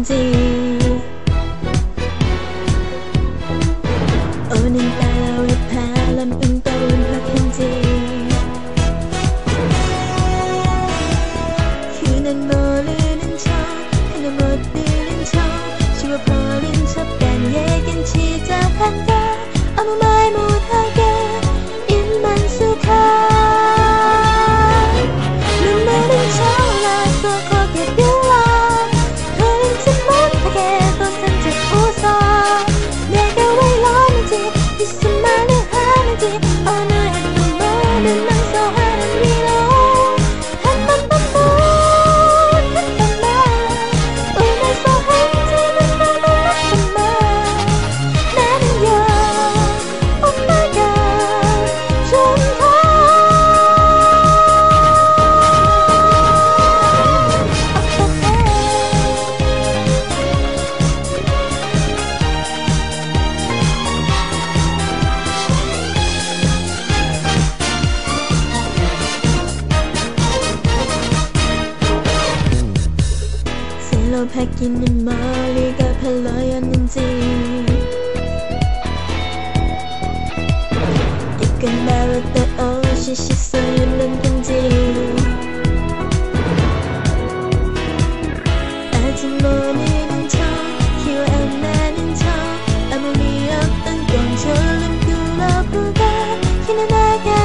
같은지 오늘따라 왜 바람은 또 운박한지 그는 모르는 척 그는 못 들은 척 지워버린 척단 얘긴 지적한다 아무 말 못하게 입만 수가 눈물은 저라서 고개 들어 돌리지 못하게 또 산책 웃어 내가 왜 이러는지 무슨 말을 하는지 어느 해도 모든 낭서하는 위로 한 번도 못했던 말 울면서 한지는 떠올랐던 말 나는요 엄마가 좀 더 새로 바뀌는 머리가 별로였는지 입고 나왔던 옷이 시선은 건지 아직 모르는 척 기억 안 나는 척 아무 리 없던 꿈처럼 굴어보다 희는 나가